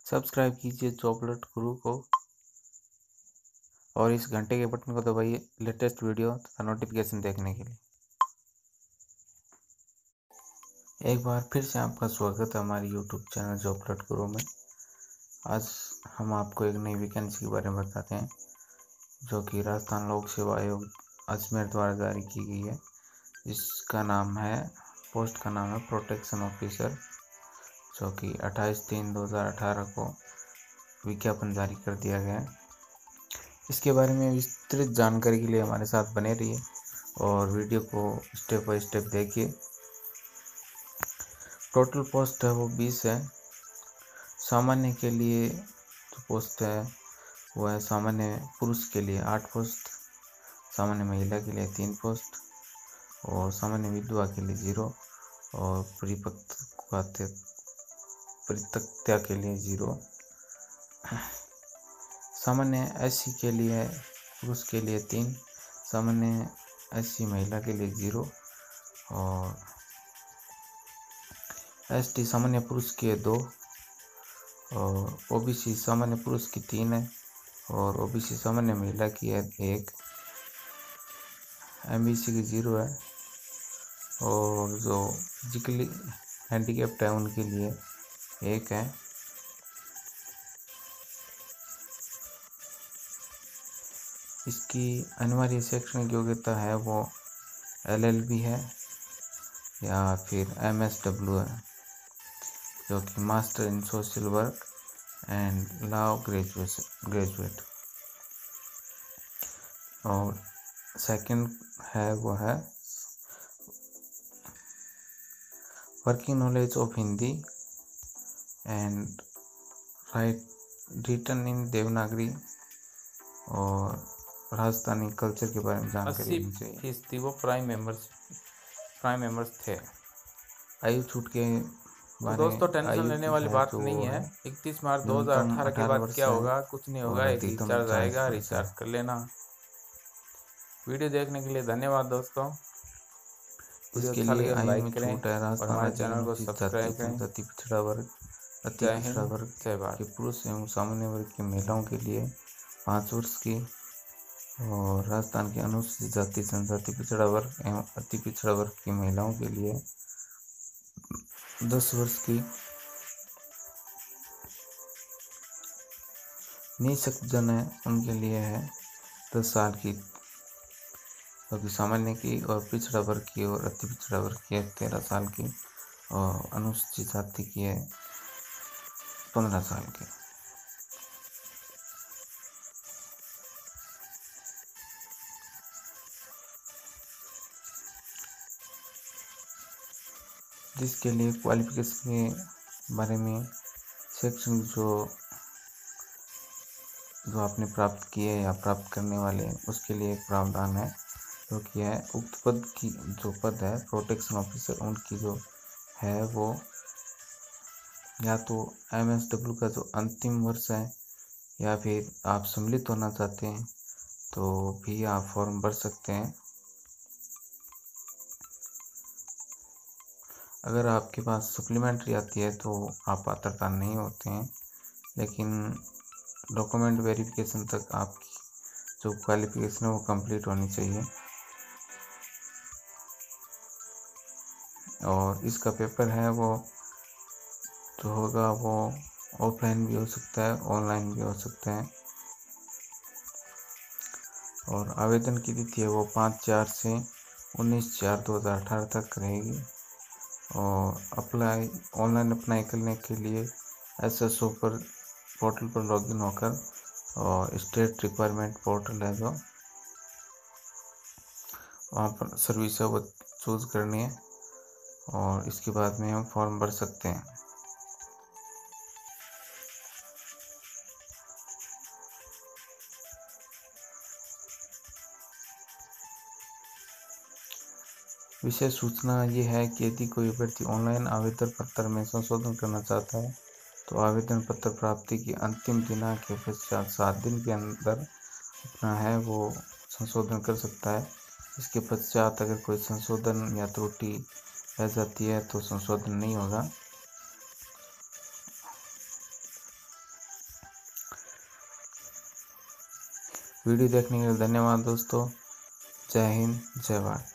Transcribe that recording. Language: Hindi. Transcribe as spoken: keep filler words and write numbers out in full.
सब्सक्राइब कीजिए जॉबलट गुरु को और इस घंटे के बटन को दबाइए लेटेस्ट वीडियो तथा नोटिफिकेशन देखने के लिए। एक बार फिर से आपका स्वागत है हमारे यूट्यूब चैनल जॉबलट गुरु में। आज हम आपको एक नई वैकेंसी के बारे में बताते हैं जो कि राजस्थान लोक सेवा आयोग अजमेर द्वारा जारी की गई है। इसका नाम है पोस्ट का नाम है प्रोटेक्शन ऑफिसर, जो कि अट्ठाईस तीन दो हज़ार अठारह को विज्ञापन जारी कर दिया गया है। इसके बारे में विस्तृत जानकारी के लिए हमारे साथ बने रहिए और वीडियो को स्टेप बाय स्टेप देखिए। टोटल पोस्ट है वो बीस है। सामान्य के लिए जो पोस्ट है वो है सामान्य पुरुष के लिए आठ पोस्ट, सामान्य महिला के लिए तीन पोस्ट और सामान्य विधवा के लिए जीरो और परिपक्वता परिपक्वता के लिए जीरो। सामान्य एससी के लिए पुरुष के लिए तीन, सामान्य एससी महिला के लिए जीरो और एसटी सामान्य पुरुष के दो और ओबीसी सामान्य पुरुष की तीन है और ओबीसी सामान्य महिला की है एक। एमबीसी की जीरो है और जो फिजिकली हैंडीकैप्ड है उनके लिए एक है। इसकी अनिवार्य शैक्षणिक योग्यता है वो एलएलबी है या फिर एमएसडब्ल्यू है, जो कि master in social work and law graduate graduate और सेकंड है वो है working knowledge of Hindi and write written in Devanagari और राजस्थानी कल्चर के बारे में जानकारी होनी चाहिए। फीसदी वो प्राइम मेंबर्स प्राइम मेंबर्स थे। आयु छूट के तो दोस्तों टेंशन लेने वाली बात नहीं है। इकतीस मार्च दो हज़ार अठारह के बाद क्या होगा, कुछ नहीं होगा, एक रिचार्ज आएगा, रिचार्ज कर लेना। वीडियो देखने के लिए धन्यवाद दोस्तों। वीडियो अच्छा लगे तो लाइक करें और हमारे चैनल को सब्सक्राइब करें। अति पिछड़ा वर्ग अति पिछड़ा वर्ग के पुरुष एवं सामान्य वर्ग की महिलाओं के लिए पाँच वर्ष की और राजस्थान के अनुसूचित जाति जनजाति पिछड़ा वर्ग एवं अति पिछड़ा वर्ग की महिलाओं के लिए दस वर्ष की। निःशक्त जन है उनके लिए है दस साल की, क्योंकि सामान्य की और पिछड़ा वर्ग की और अति पिछड़ा वर्ग की है तेरह साल की और अनुसूचित जाति की है पंद्रह साल की। जिसके लिए क्वालिफिकेशन के बारे में शैक्षणिक जो जो आपने प्राप्त किए या प्राप्त करने वाले उसके लिए एक प्रावधान है, जो कि है उक्त पद की जो पद है प्रोटेक्शन ऑफिसर, उनकी जो है वो या तो एमएसडब्ल्यू का जो अंतिम वर्ष है या फिर आप सम्मिलित होना चाहते हैं तो भी आप फॉर्म भर सकते हैं। अगर आपके पास सप्लीमेंट्री आती है तो आप पात्रता नहीं होते हैं, लेकिन डॉक्यूमेंट वेरिफिकेशन तक आपकी जो क्वालिफिकेशन है वो कंप्लीट होनी चाहिए। और इसका पेपर है वो जो होगा वो ऑफलाइन भी हो सकता है, ऑनलाइन भी हो सकता है। और आवेदन की तिथि है वो पाँच चार से उन्नीस चार दो हज़ार अठारह तक रहेगी। और अप्लाई ऑनलाइन अप्लाई करने के लिए एसएसओ पर पोर्टल पर लॉगिन होकर और स्टेट रिक्वायरमेंट पोर्टल है जो वहाँ पर सर्विस है वो चूज़ करनी है और इसके बाद में हम फॉर्म भर सकते हैं। विशेष सूचना ये है कि यदि कोई व्यक्ति ऑनलाइन आवेदन पत्र में संशोधन करना चाहता है तो आवेदन पत्र प्राप्ति की अंतिम दिनांक के पश्चात सात दिन के अंदर अपना है वो संशोधन कर सकता है। इसके पश्चात अगर कोई संशोधन या त्रुटि रह जाती है तो संशोधन नहीं होगा। वीडियो देखने के लिए धन्यवाद दोस्तों। जय हिंद, जय भारत।